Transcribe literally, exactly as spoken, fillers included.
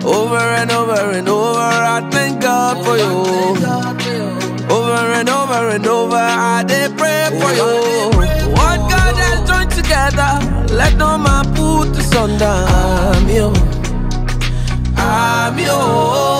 Over and over and over, I thank God for you. Over and over and over, I did pray for you. What God has joined together, let no man put asunder. I'm you, I'm you.